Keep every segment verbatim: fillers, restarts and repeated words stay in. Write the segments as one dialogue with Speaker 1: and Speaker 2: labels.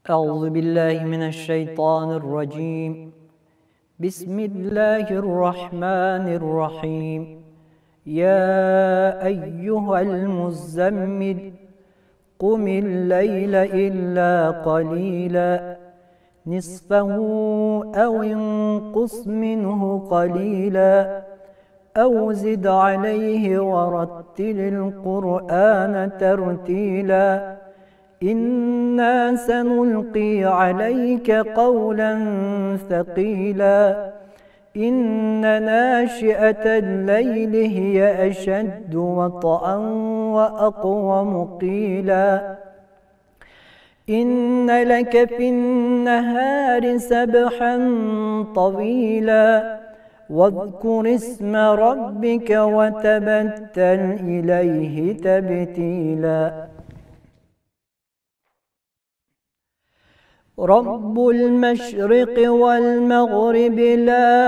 Speaker 1: أعوذ بالله من الشيطان الرجيم. بسم الله الرحمن الرحيم. يا أيها المزمل قم الليل إلا قليلا نصفه أو انقص منه قليلا أو زد عليه ورتل القرآن ترتيلا إنا سنلقي عليك قولا ثقيلا إن ناشئة الليل هي أشد وطئا وأقوم قيلا إن لك في النهار سبحا طويلا واذكر اسم ربك وتبتل إليه تبتيلا رب المشرق والمغرب لا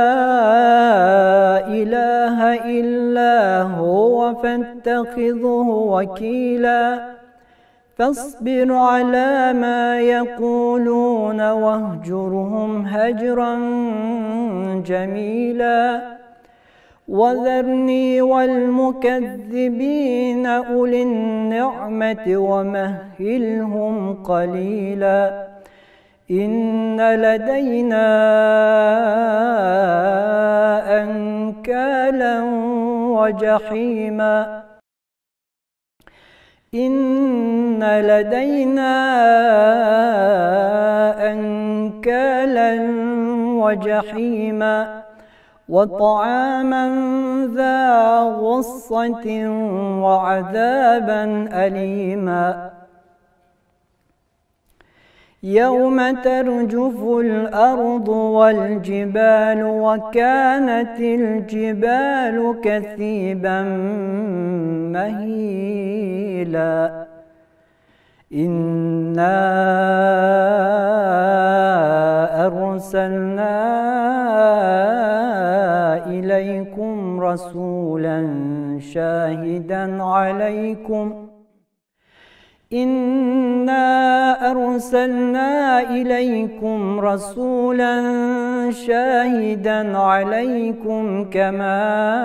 Speaker 1: إله إلا هو فاتخذه وكيلا فاصبر على ما يقولون واهجرهم هجرا جميلا وذرني والمكذبين أولي النعمة ومهلهم قليلا إن لدينا أنكالا وجحيما إن لدينا أنكالا وجحيما وطعاما ذا غصة وعذابا أليما يوم ترجف الأرض والجبال وكانت الجبال كثيبا مهيلا إنا أرسلنا إليكم رسولا شاهدا عليكم إنا أرسلنا إليكم رسولا شاهدا عليكم كما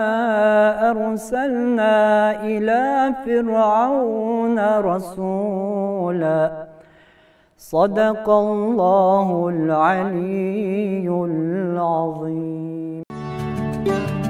Speaker 1: أرسلنا إلى فرعون رسولا صدق الله العلي العظيم.